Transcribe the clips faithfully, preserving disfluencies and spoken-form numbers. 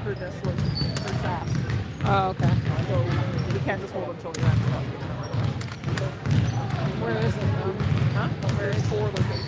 this was for S A S. Oh, okay. So we can't just hold them until the end. Where is it though? Huh? There's four locations.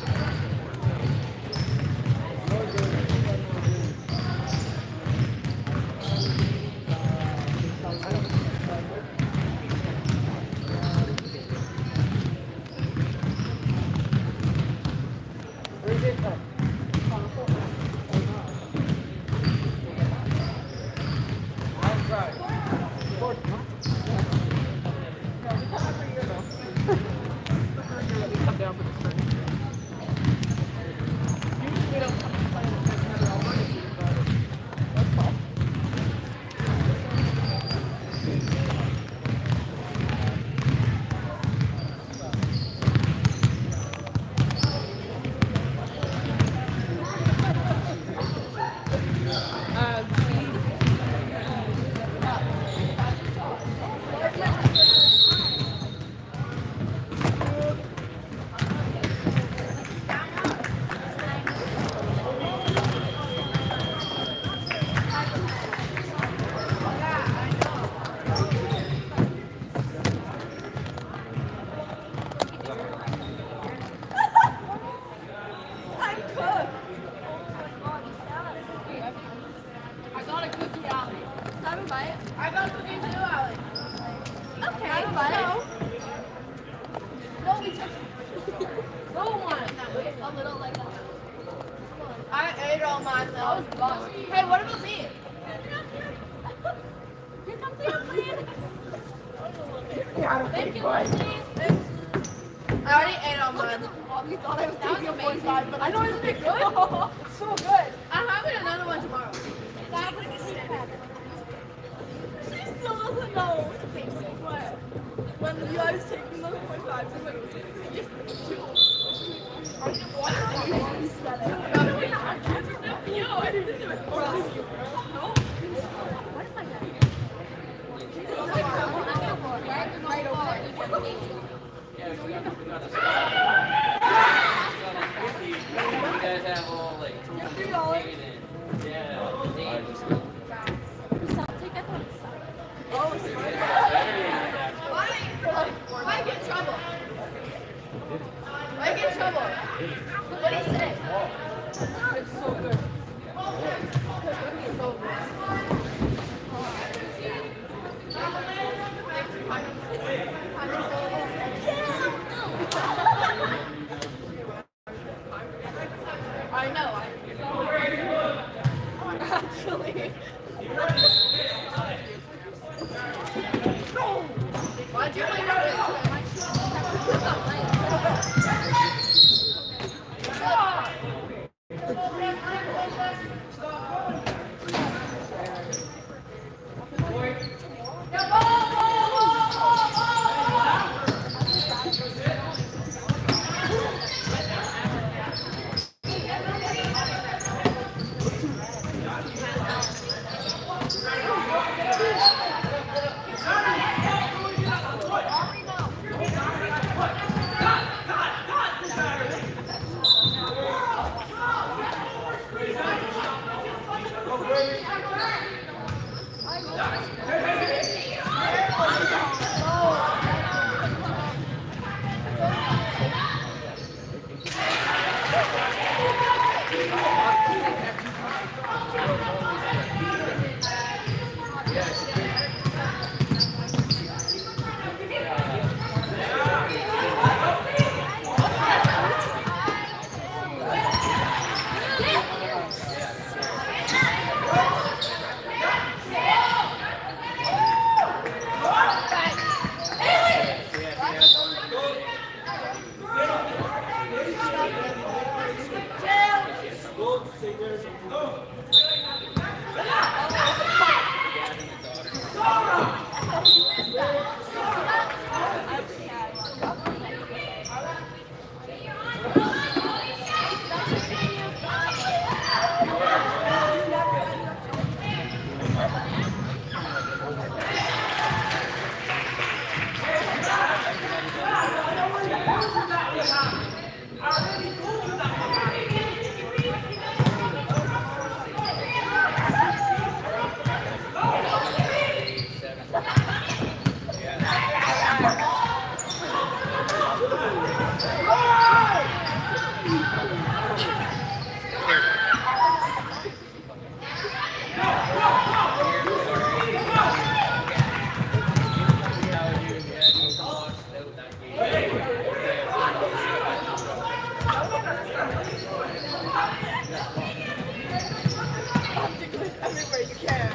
Optically everywhere you can.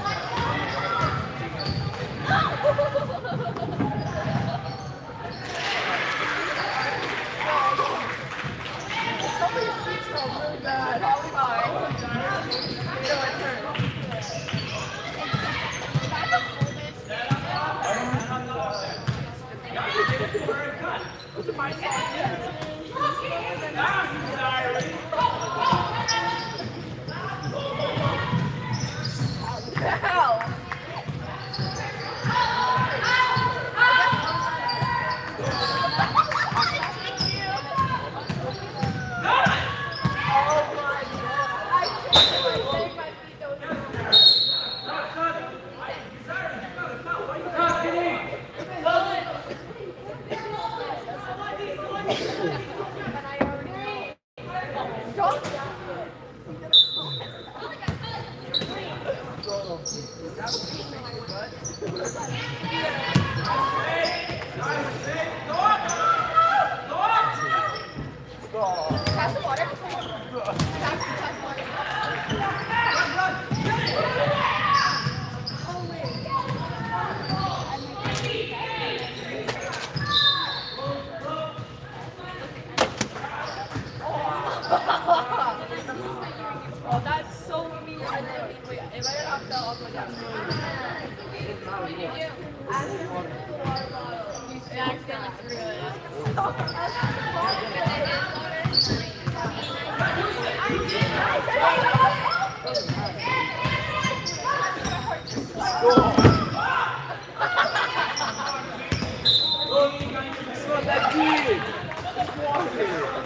Somebody's feet smell really bad. Probably mine. You know, I turn. Those are my socks. Ow! Oh, that's so mean. I didn't wait. If I had off the, I'll go down. What did you do? I asked him for a water bottle. You accidentally threw it. It's not that big. Just walk it.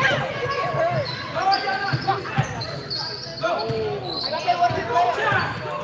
Okay, what do we play?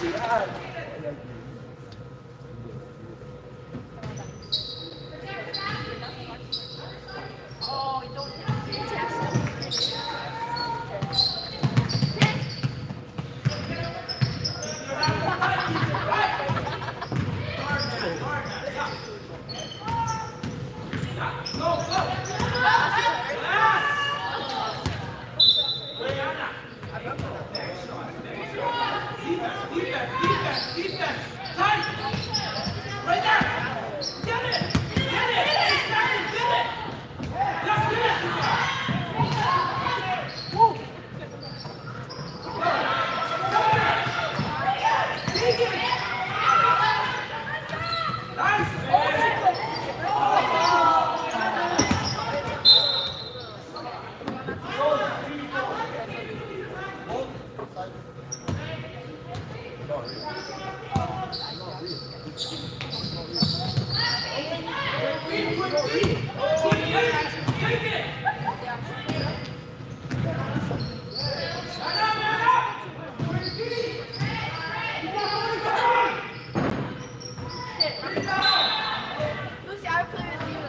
Oh, you don't have Lucy, I would play with you.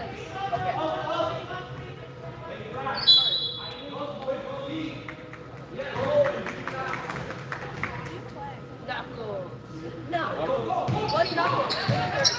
Knuckle. No. What knuckle?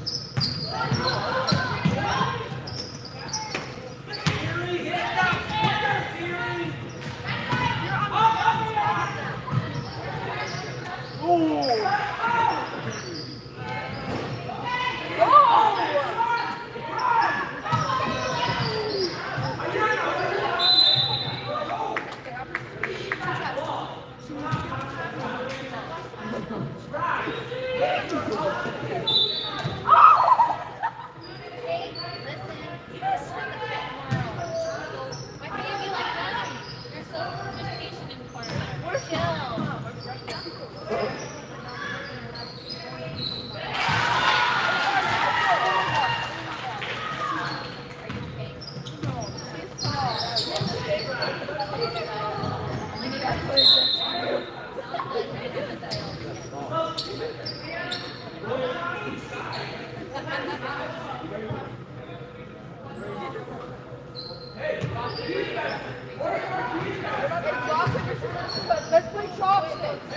Let's play chopsticks.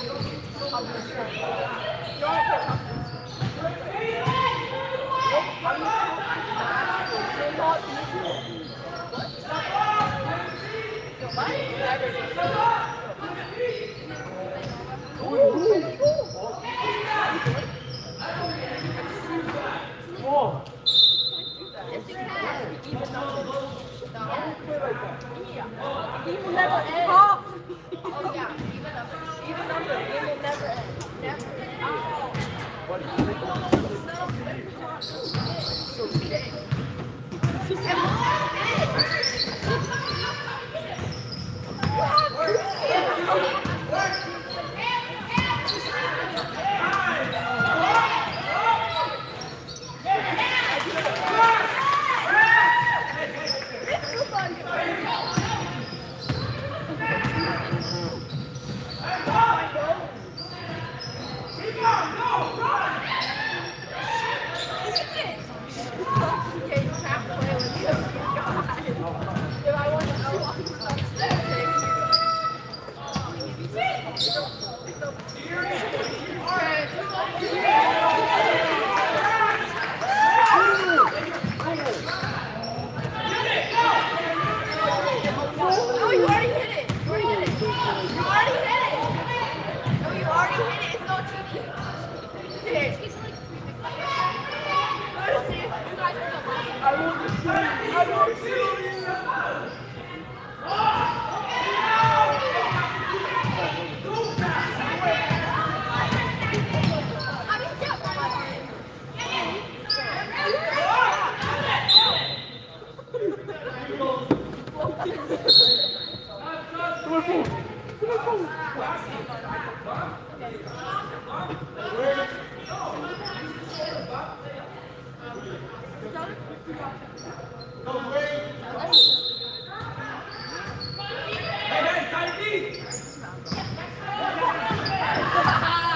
Even never end. Oh yeah, even number. Even number. It will never end. Never. Oh. Okay. Ha ha ha!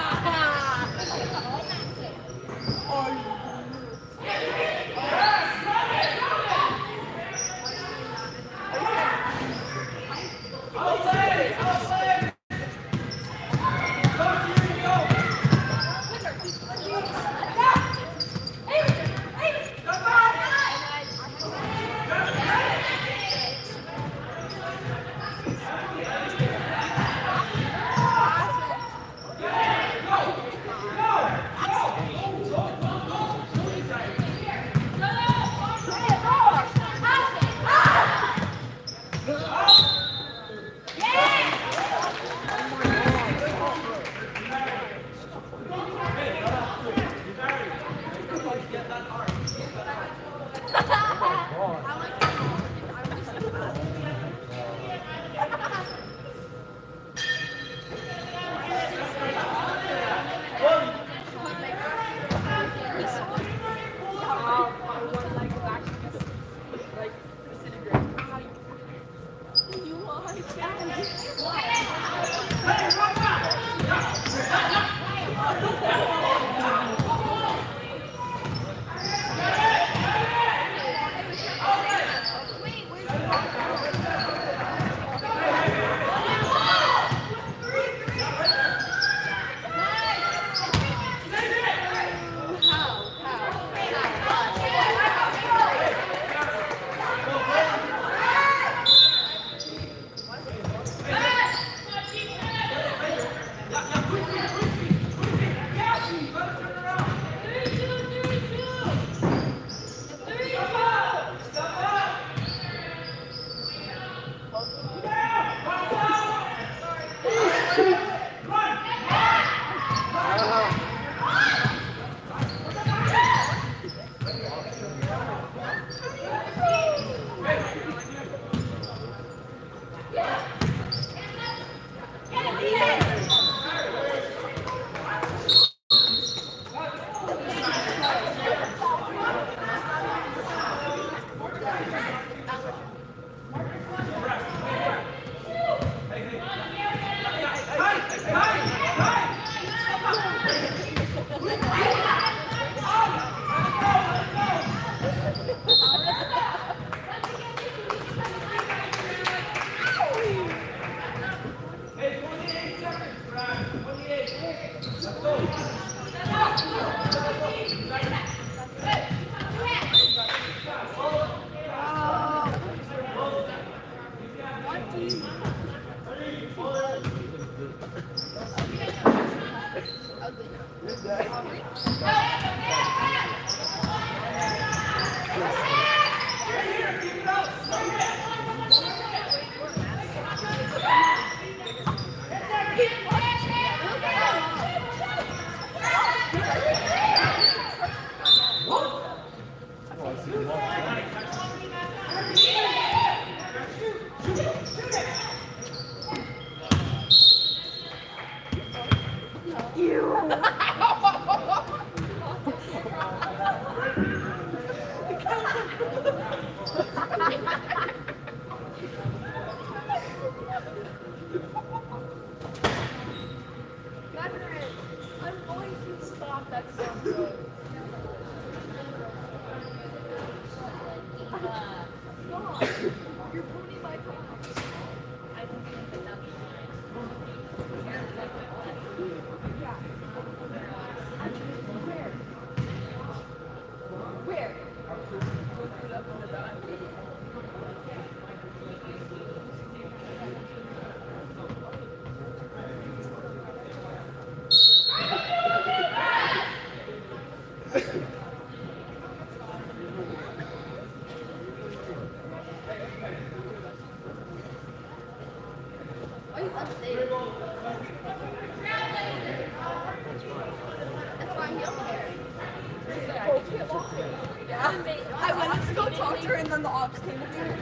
I went to go talk to her and then the ops came and said,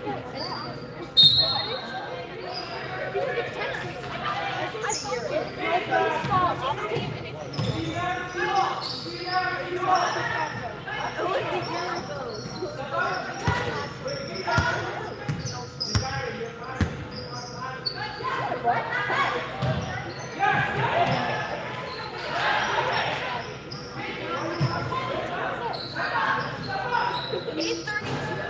I saw it. I saw ops came and it was a year ago. eight thirty-two.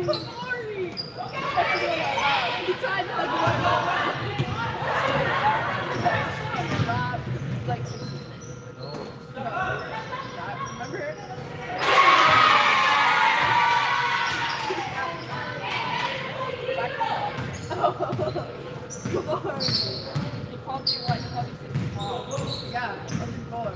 He tried to hug you. Like, remember? Come on. He called you what? He called you six small. Yeah, I was bored.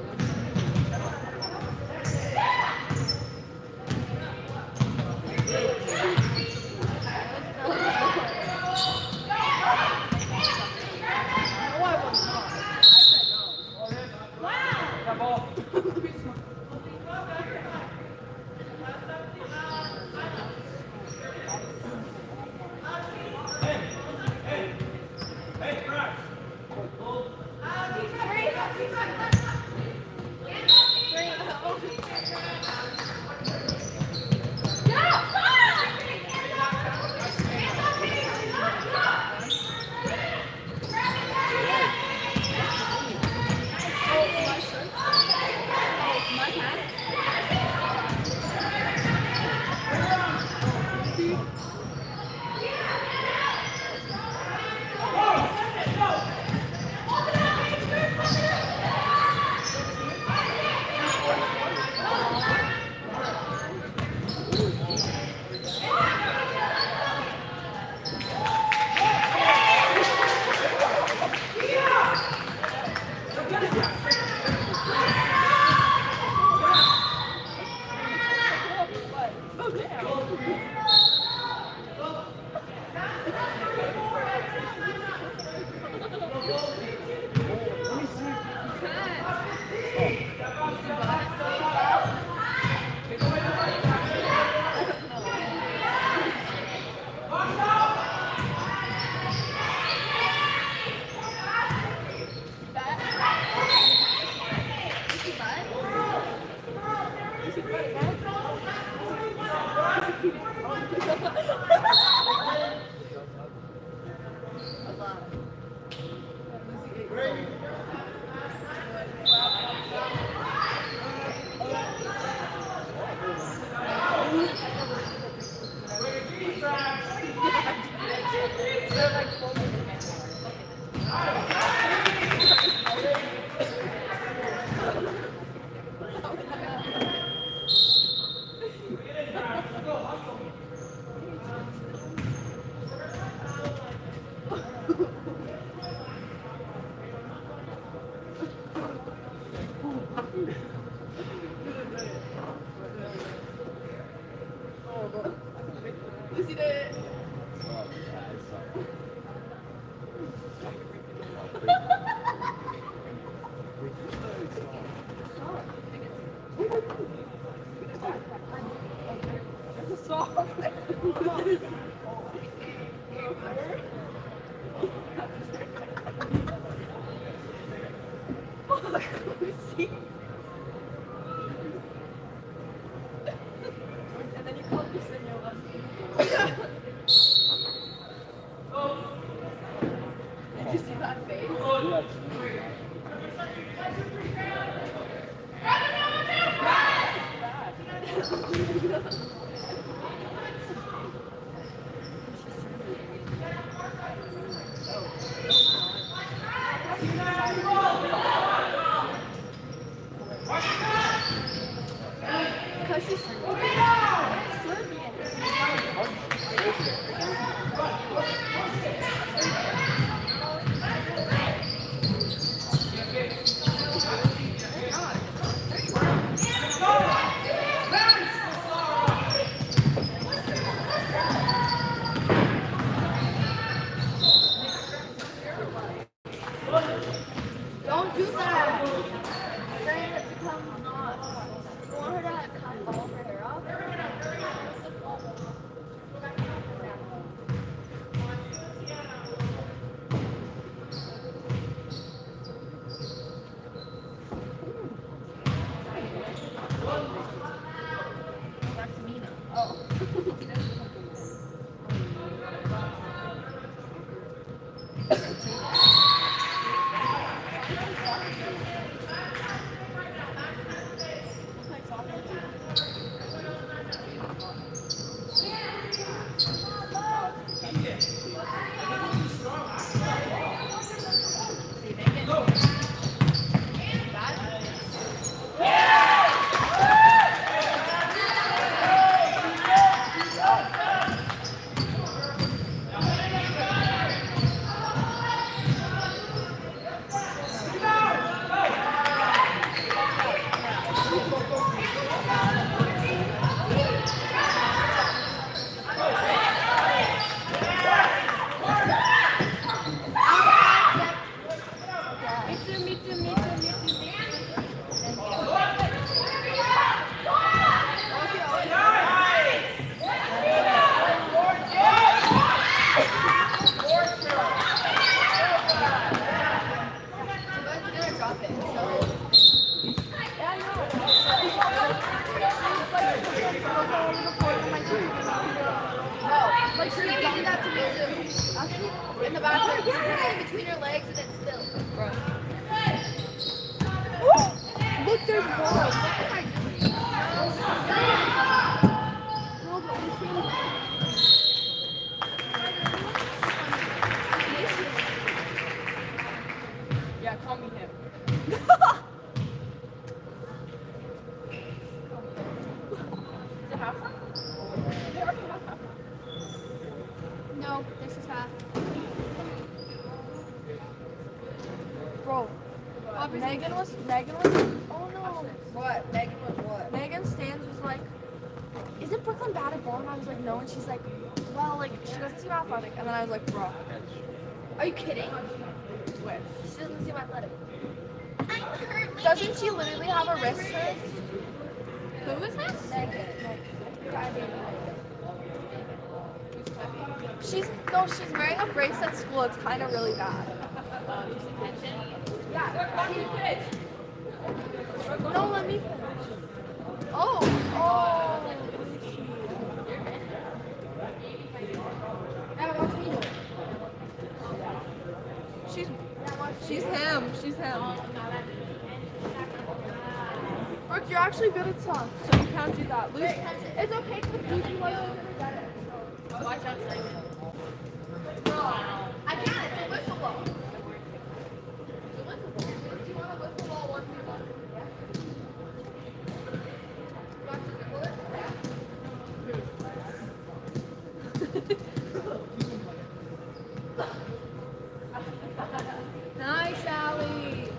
Lucy did it. Lucy. And then you called me Senora. Did you see that face? Because she's Serbian. She did that to me too. In the bathroom. She put it in between her legs and it's still. Bro. Look, there's balls. Yeah, call me him. Is it halftime? No, this is half. Bro, Megan was, Megan was, oh no. What? Megan was what? Megan Stans was like, isn't Brooklyn bad at ball? And I was like, no. And she's like, well, like, she doesn't seem athletic. And then I was like, bro, are you kidding? Where? She doesn't seem athletic. Doesn't she literally have a wrist hurt? Who is this? Megan. She's, no, she's wearing a brace at school. It's kind of really bad. No, let me finish. Oh, oh. She's, she's him. She's him. Brooke, you're actually good at stuff, so you can't do that. Lucy, it's okay because Lucy wasn't good at it. Watch out, Simon. I can't. It's a wiffle ball. It's a wiffle ball. Do you want a wiffle ball one v one? Nice, Allie.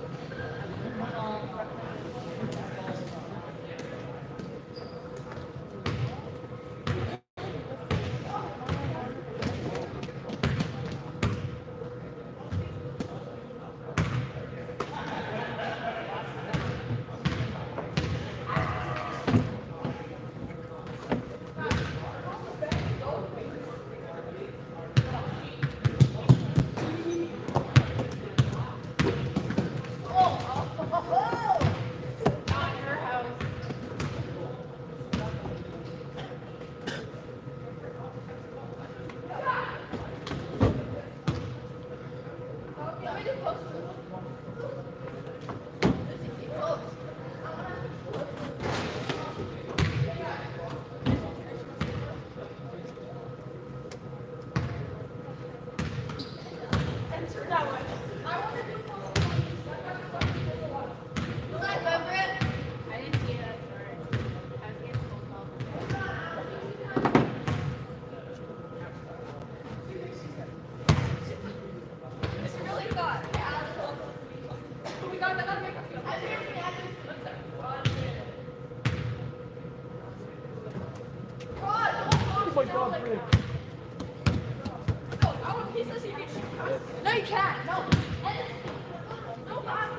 No, you can't. No. No, God.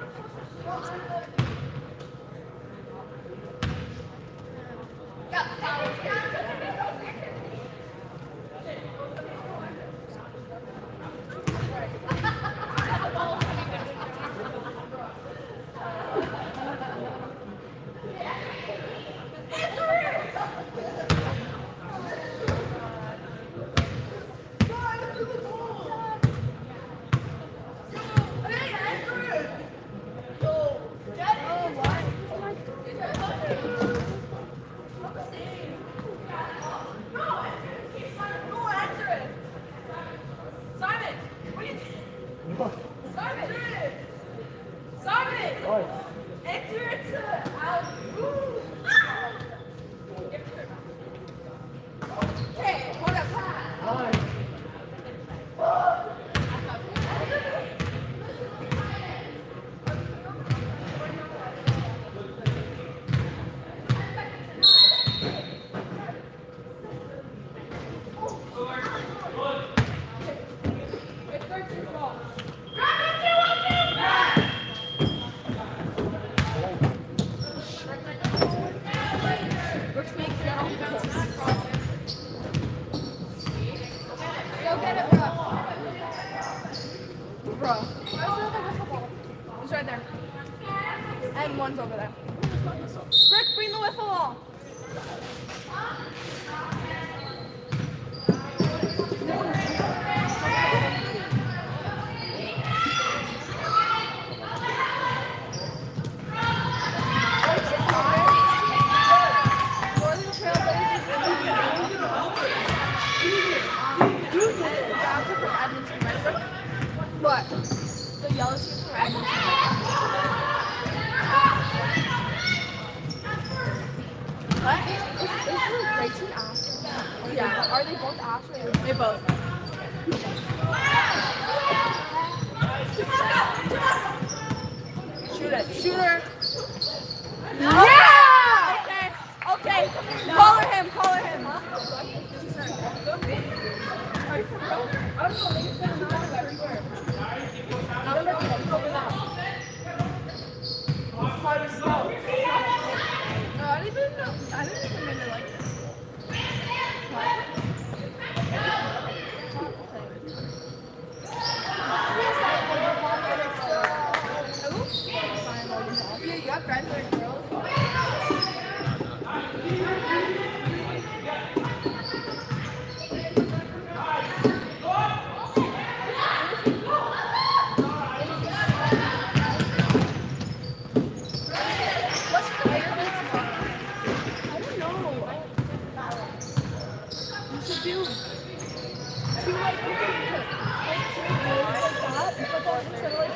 And one's over there. Rick, bring the wiffle ball. Yeah. Are they both actually? They both. Shoot it. Shooter. Yeah! Okay. Okay. Collar him. Collar him. Are you for real? I don't know. They said not everywhere. Now let me open up. No, I didn't even know. I didn't even know they like this. You, you got friends with girls? What's the beer meat tomorrow? I don't know. You should do two like like two games like that, but then instead of like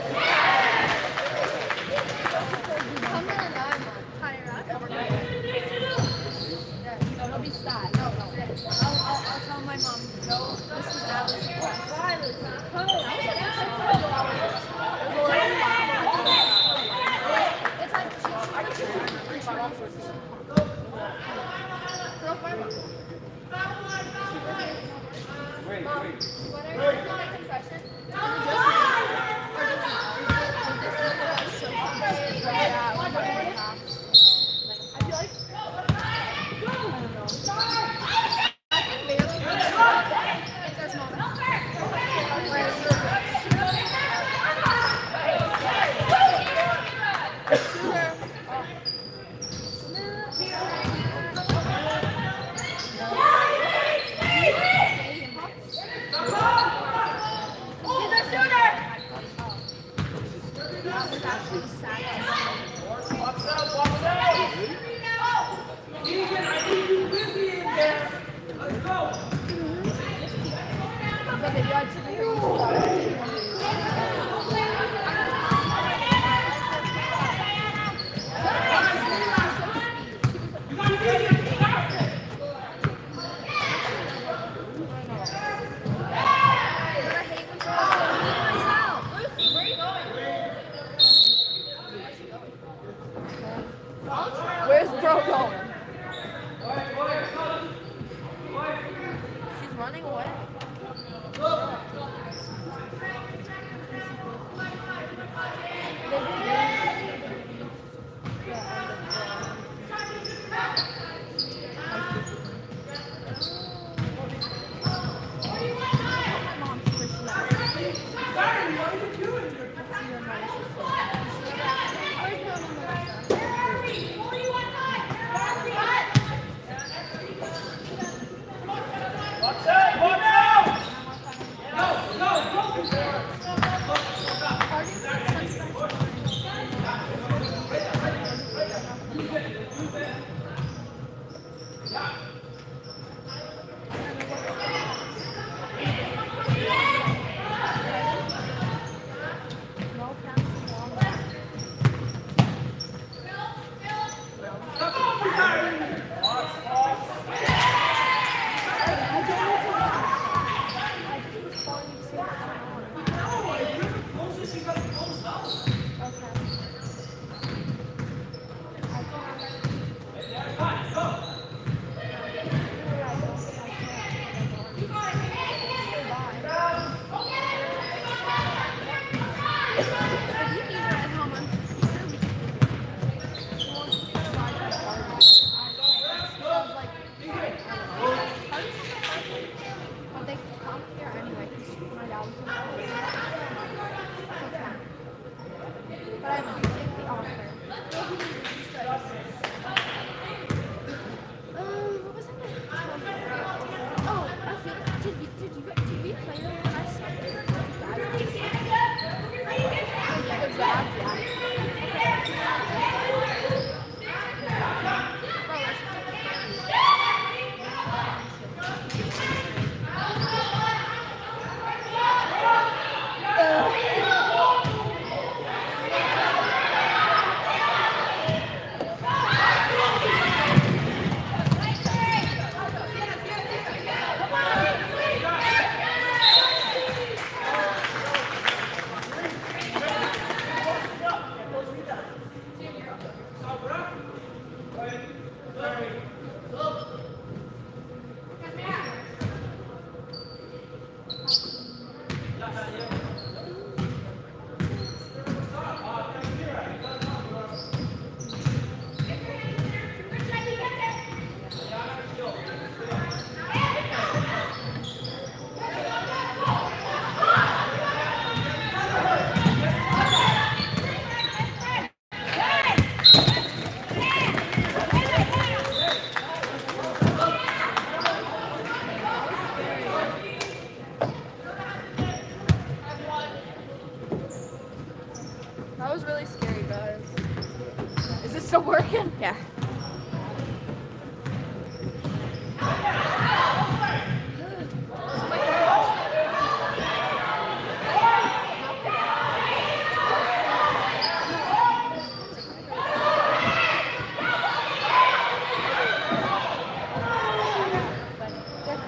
Come here and I'm on. higher up. Yeah. It'll be sad. No, no. I'll, I'll, I'll tell my mom, no, this is Alice. It's like, I just Girl, my mom. Wait, Mom, wait. when I went to my confession, or just Yeah, one and a half. I feel like I think maybe if there's moments. Box out, box out! Egan, I need you busy in there! Let's go! but maybe I'd take it. You got to get it! Where's bro going? She's running away. Box out, box out! Go, go, go!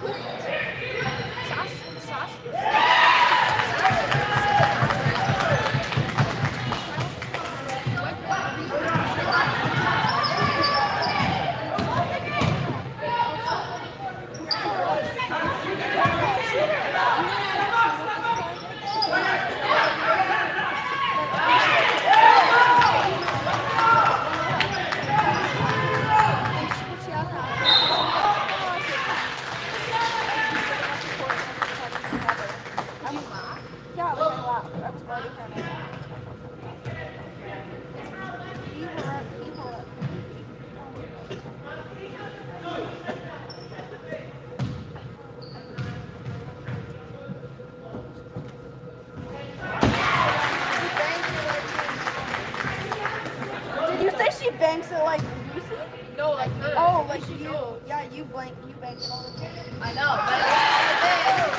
Banks it like Lucy? No, like her. Oh, like you. Knows. Yeah, you blank. You bank it all the time. I know, but that's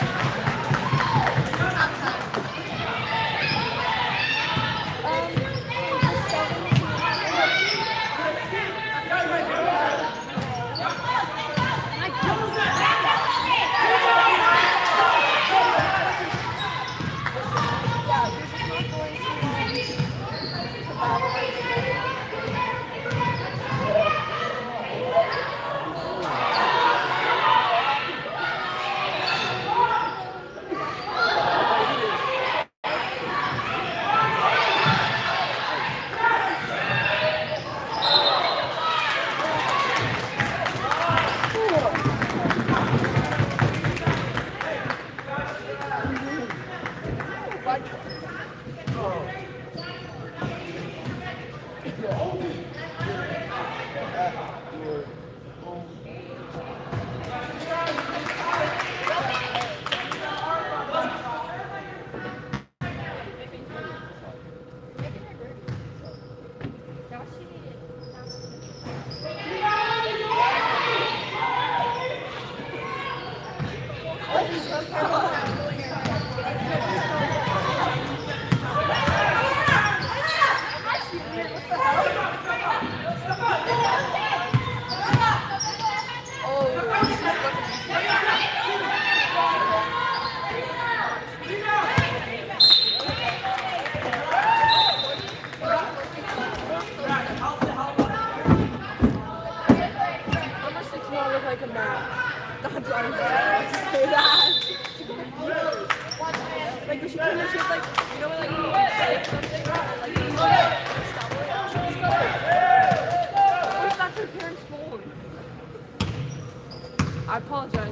I apologize.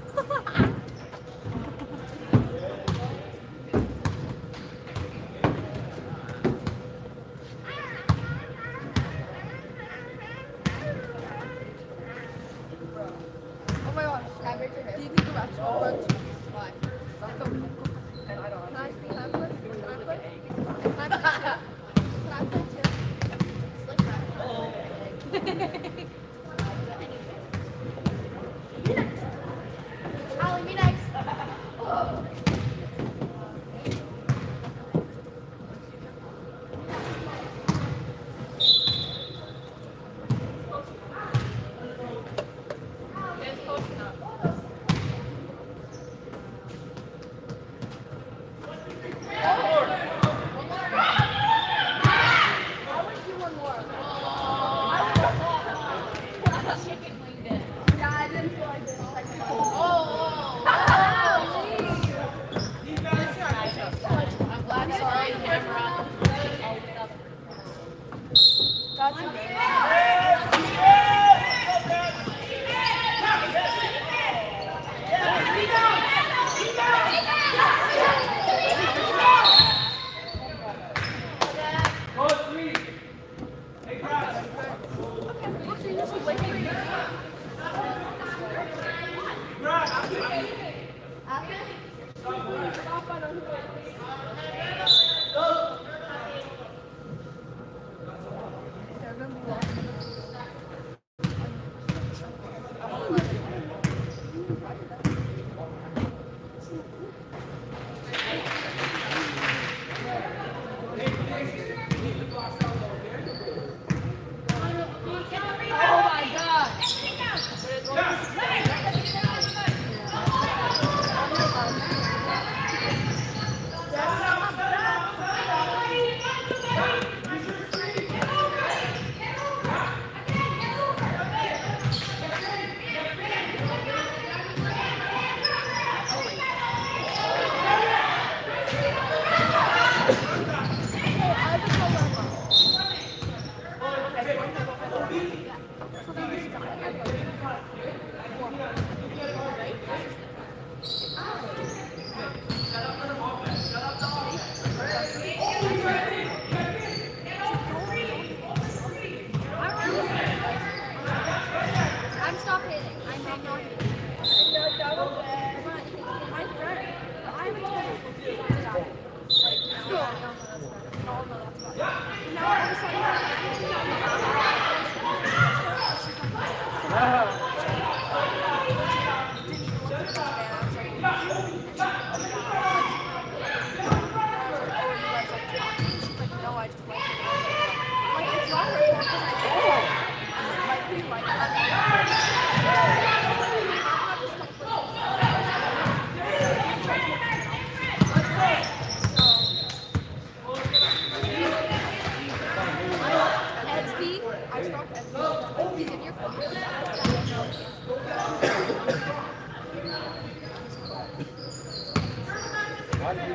Oh my gosh. Do you think the refs will run to why? I don't know. Can I play? Can I play? Can I play? Can I play? Can I play too? Slick that. Allie, me next. Oh.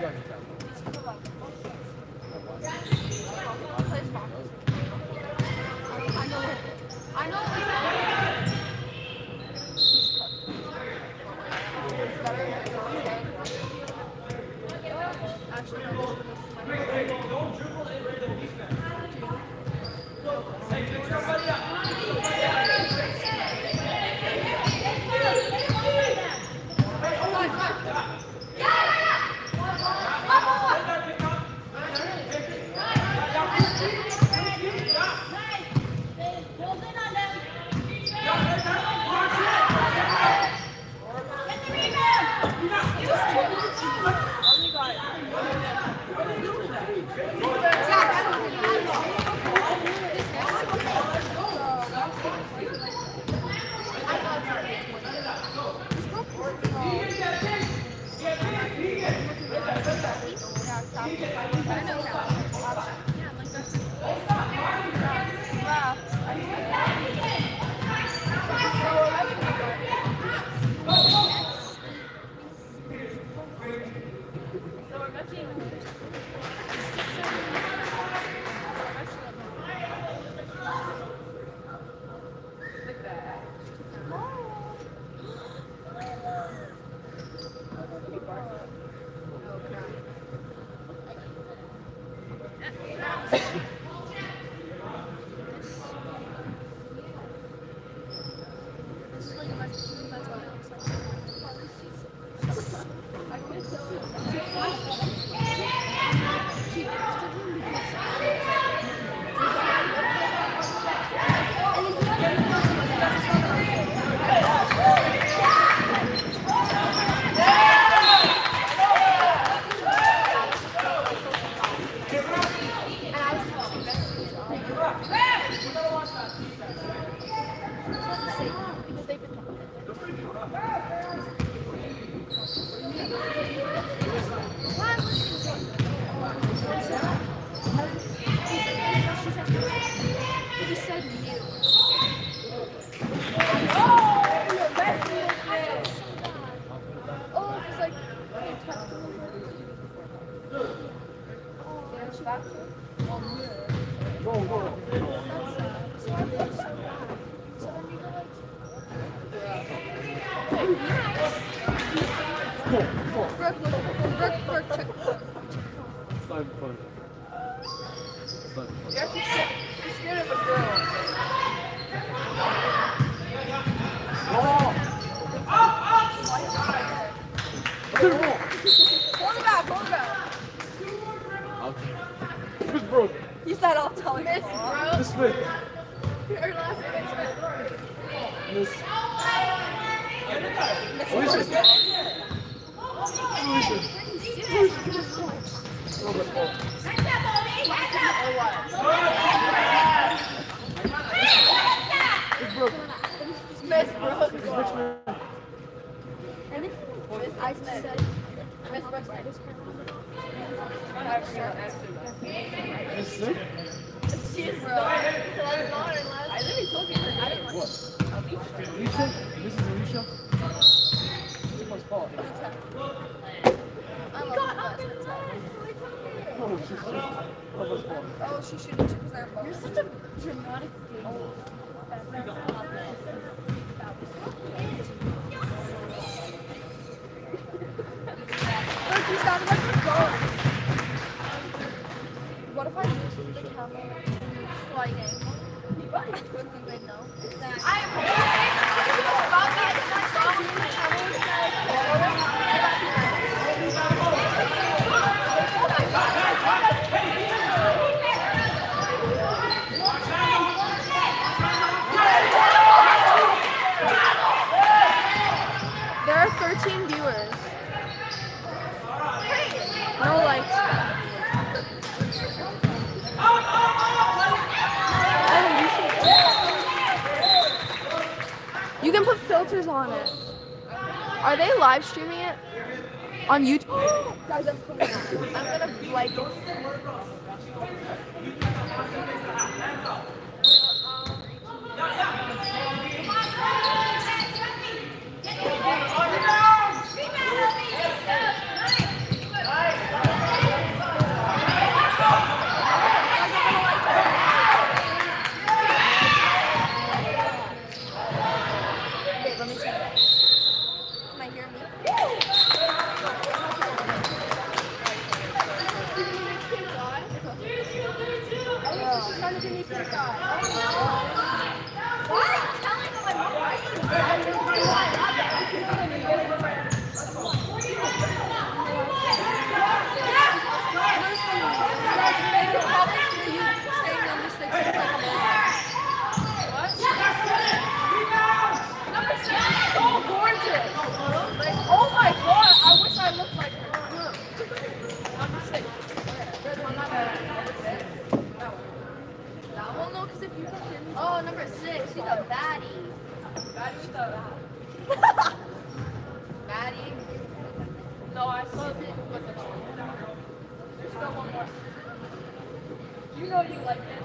I know. Actually, no. Don't dribble and ready to defense. You said I'll tell you. Miss Brooke. Miss Smith. Her last name is Miss. Miss Alicia. Alicia. Robert Paul. Miss Brooke. Miss Brooks. Miss Richmond. Miss Iceman. Miss Brooks. Miss Smith. She's bro. I literally told you. I didn't like What? Alicia? This is Alicia? It's my spot. I love Oh, she's Robert's fault. Oh, she shouldn't because they're both. You're such a dramatic thing. Oh. Look, you sound like a dog. What if I use the camera sliding? What? Good thing they know. I There are thirteen viewers. No likes. You can put filters on it. Are they live streaming it on YouTube? Guys, I'm putting it. I'm gonna like it. you hear me? Oh, trying to give me pink eye. Why are you telling them I'm right? Number six is so gorgeous. Oh my god, I wish I looked like her. Number six. That one, no, because if you can hear me. Oh, number six. She's a baddie. That's the. Baddie. No, I saw it. What's it called? There's still one more. You know you like it.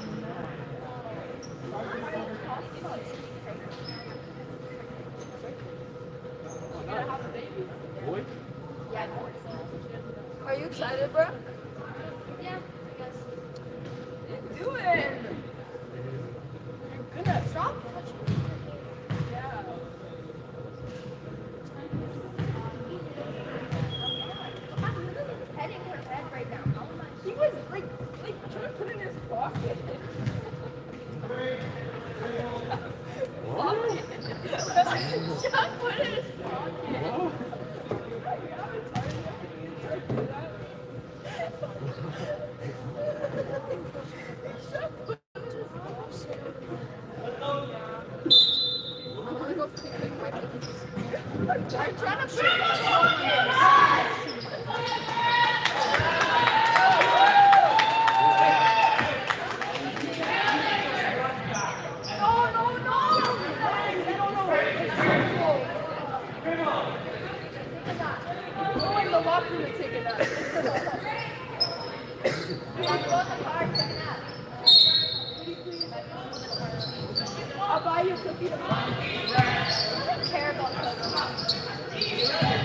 You're gonna have a baby. Boy? Yeah, Are you excited, bro? Yeah, I guess. What are you doing? You're gonna stop touching. Yeah. I'm literally petting her head right now. How am I? He was like, like trying to put it in his pocket. What? Just put it in his pocket. I'm gonna go pick my pictures. I'm trying to pick No, no, no! I don't know. It's so cool. Go in the locker room and take a nap. I'll buy you a cookie tomorrow. I don't care about cookies.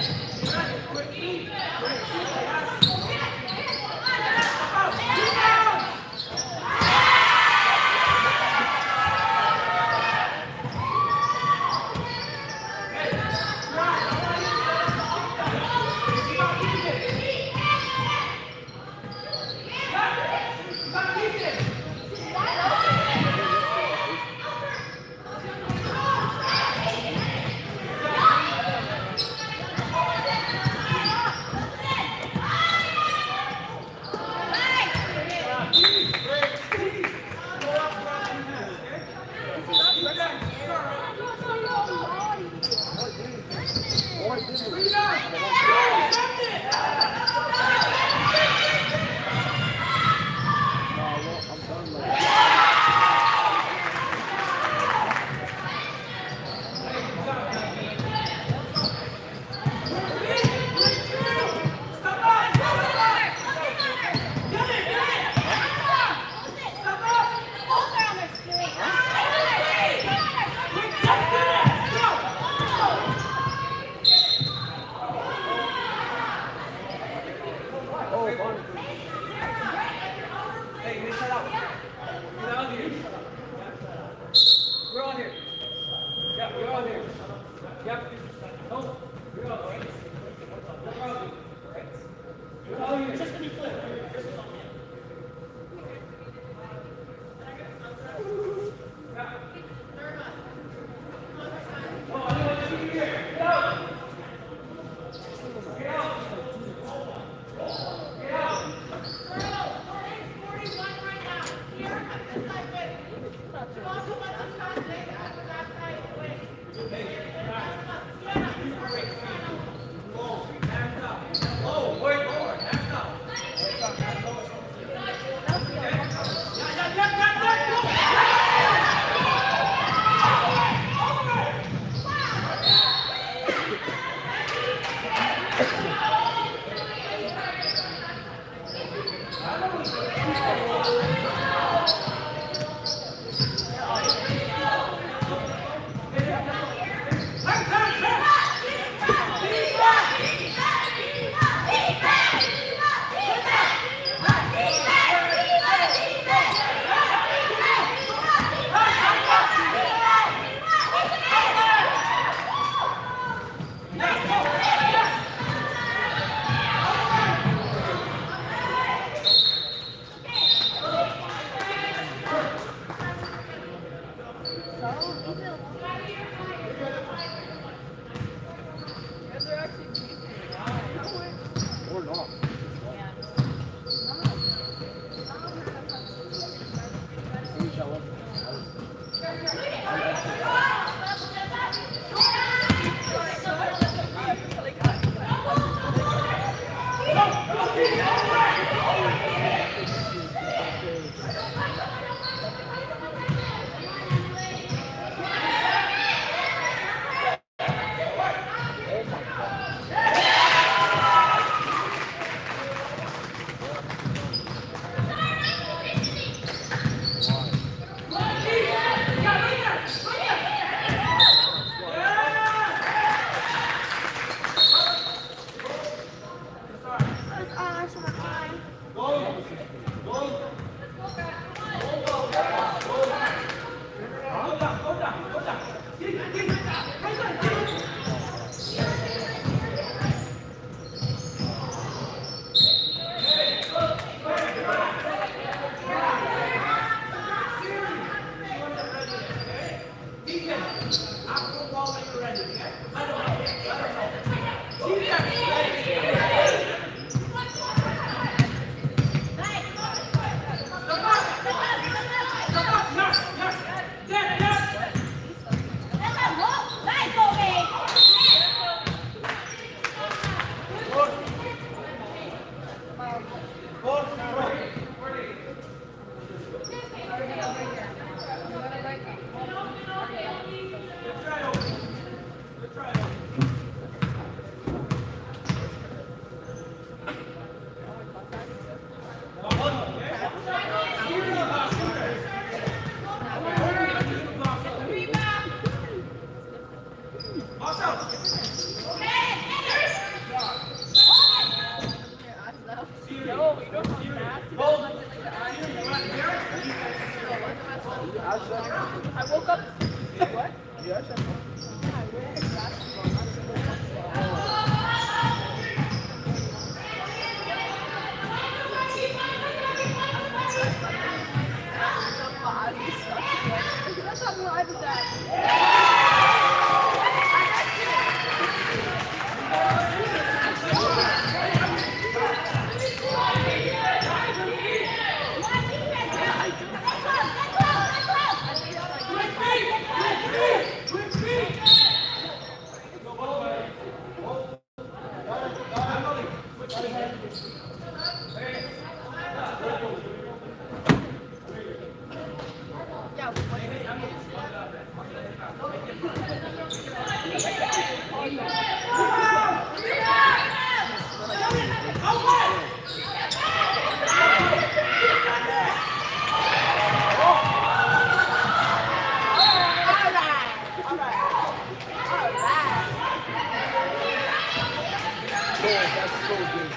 that's so good.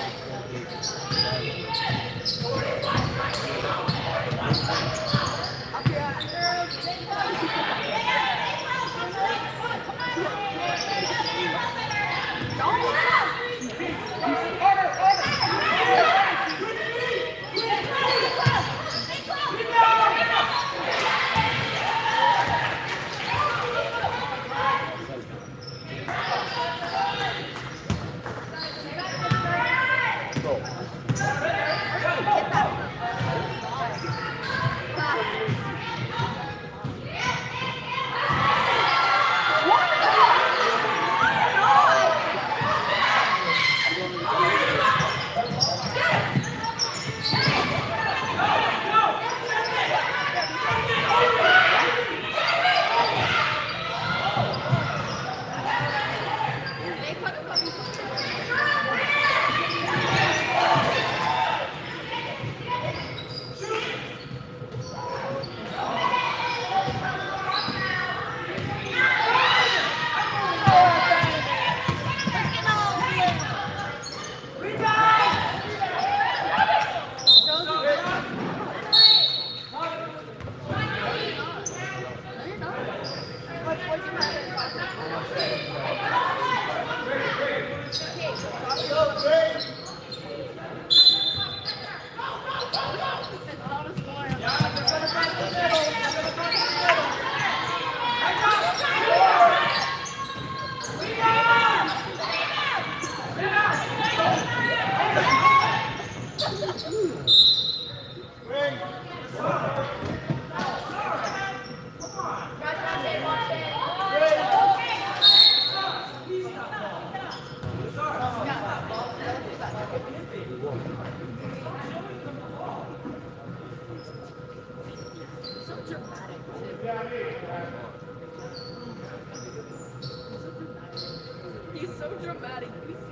He's so dramatic.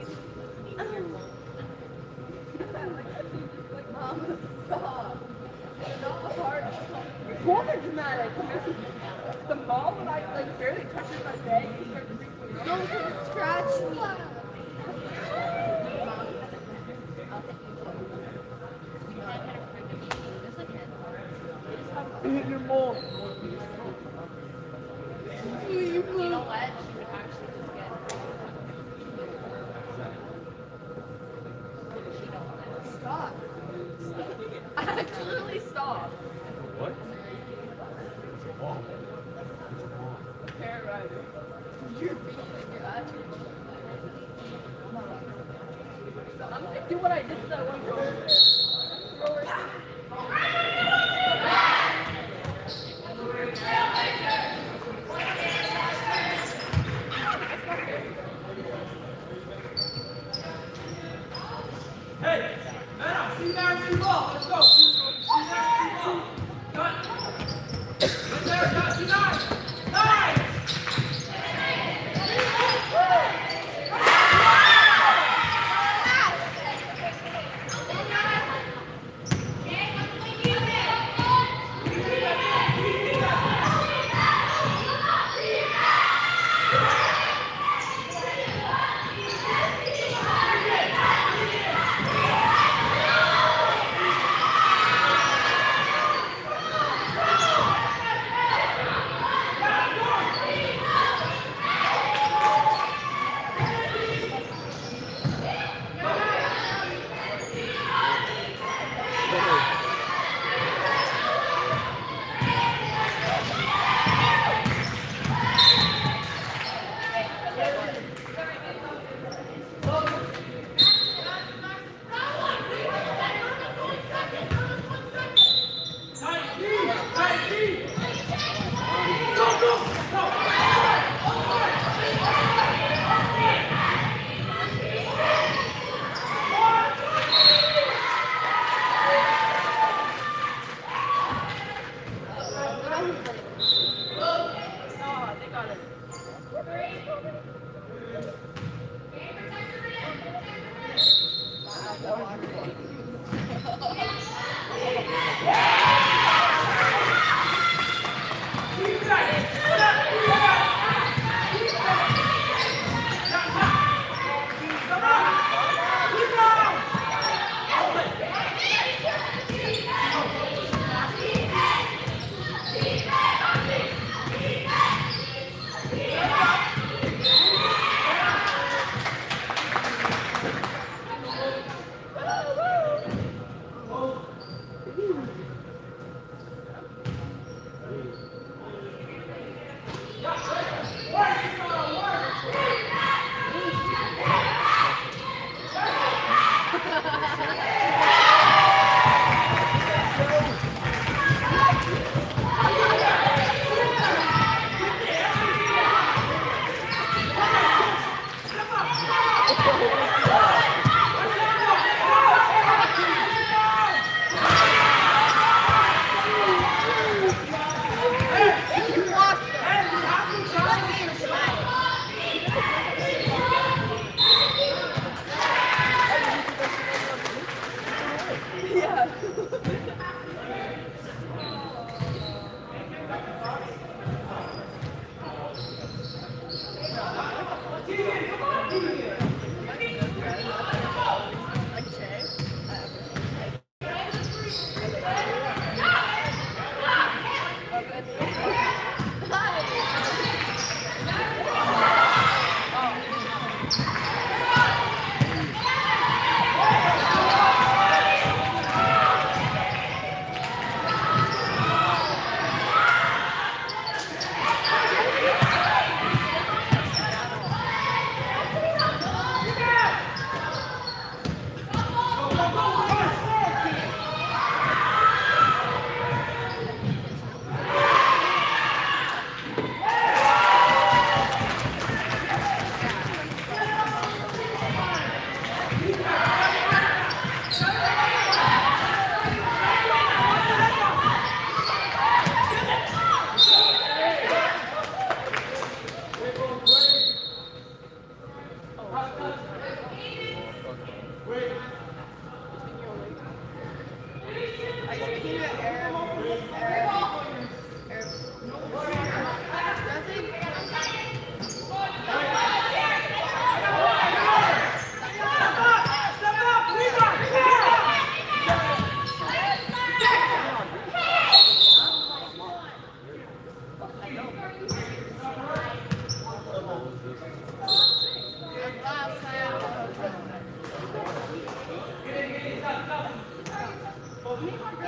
Mom, stop. You're not hard. Both are dramatic. The mom, when I like barely touches my bed, he starts freaking out. Don't scratch me. You hit your mom. You know what? She would actually just get. She don't Stop. Actually, stop. What? Oh. Parent rider. You're being your attitude. I'm gonna do what I did to that one girl over there. Throw her. Hey, man, see down, see ball. Let's go. See down, see ball. Cut. Right there, cut. See nine. Nine.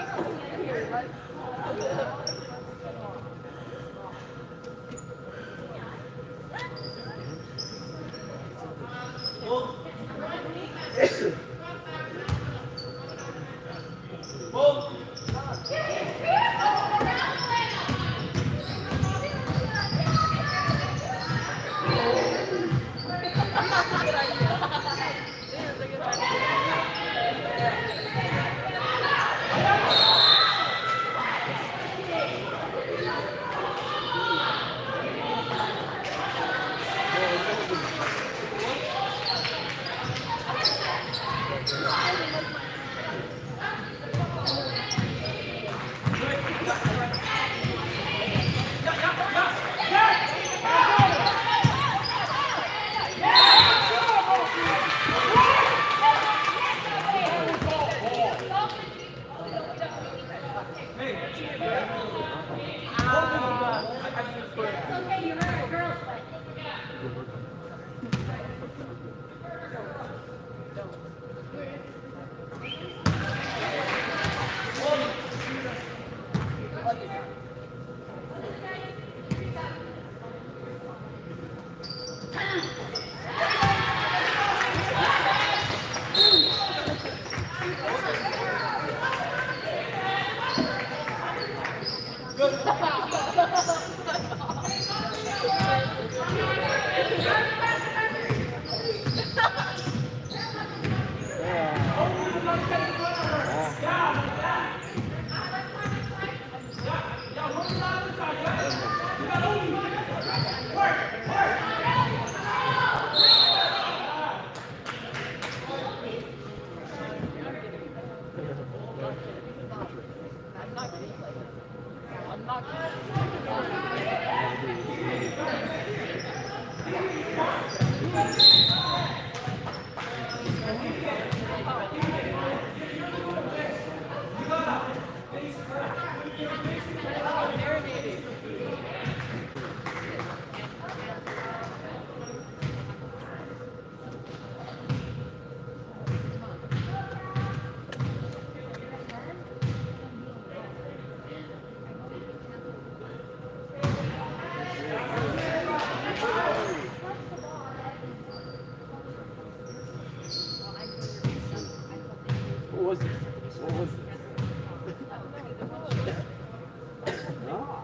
What was it? What was it? No.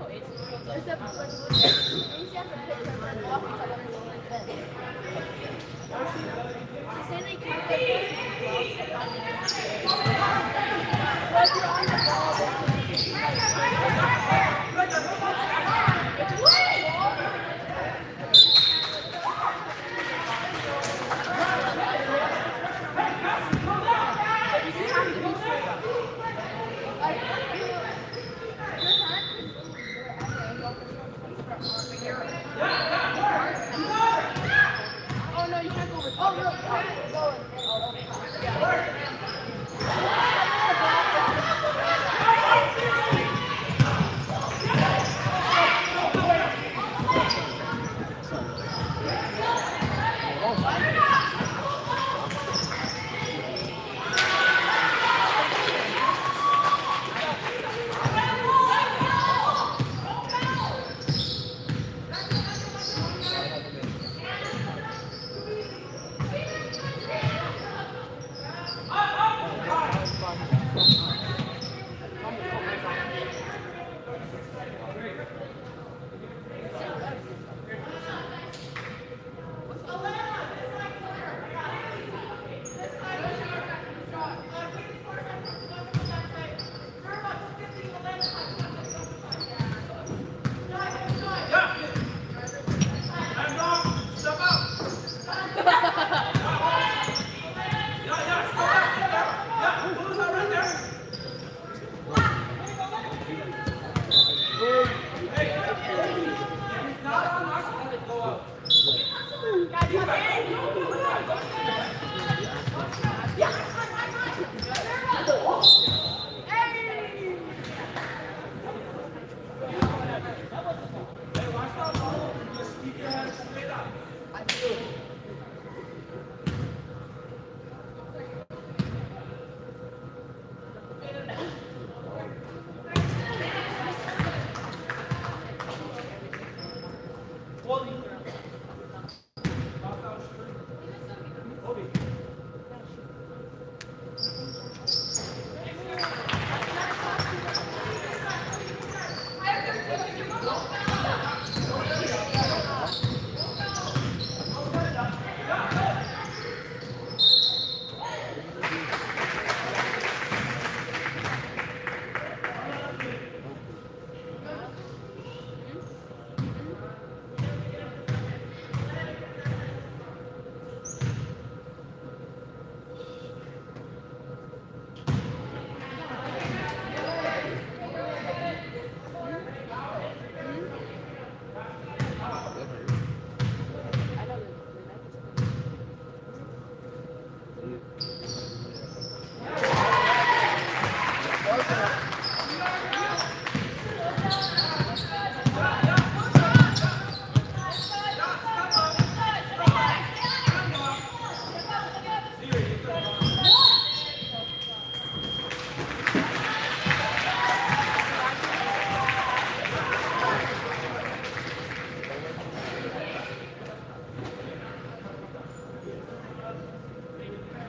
Oh no, you can't go over. Oh no, you can't go over.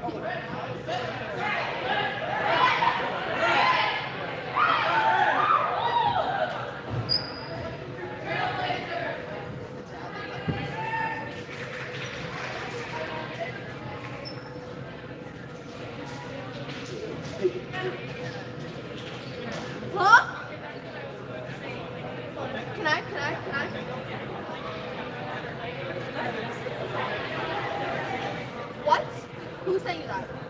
Huh? Can I, can I, can I? What? Who's saying that?